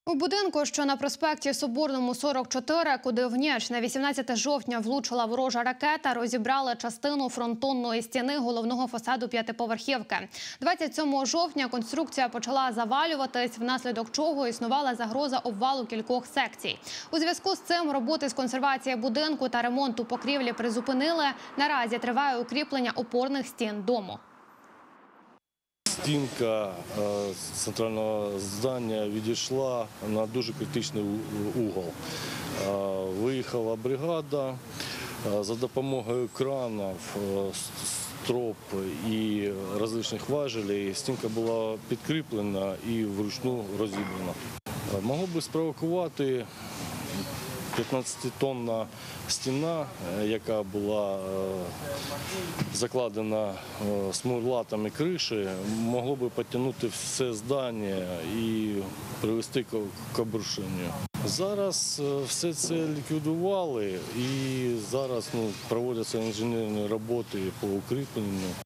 У будинку, що на проспекті Соборному, 44, куди в ніч на 18 жовтня влучила ворожа ракета, розібрали частину фронтонної стіни головного фасаду п'ятиповерхівки. 27 жовтня конструкція почала завалюватись, внаслідок чого існувала загроза обвалу кількох секцій. У зв'язку з цим роботи з консервації будинку та ремонту покрівлі призупинили. Наразі триває укріплення опорних стін дому. Стінка центрального здання відійшла на дуже критичний угол. Виїхала бригада за допомогою кранів, строп і різних важелей. Стінка була підкріплена і вручну розібрана. Могло би спровокувати 15-тонна стіна, яка була закладена смолатами криші, могло би підтягнути все здання і привести к обрушенню. Зараз все це ліквідували і зараз проводяться інженерні роботи по укріпленню.